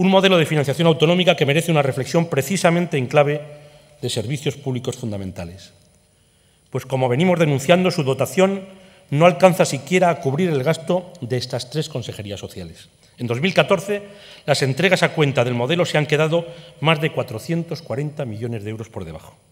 Un modelo de financiación autonómica que merece una reflexión precisamente en clave de servicios públicos fundamentales. Pues como venimos denunciando, su dotación no alcanza siquiera a cubrir el gasto de estas 3 consejerías sociales. En 2014, las entregas a cuenta del modelo se han quedado más de 440 millones de euros por debajo.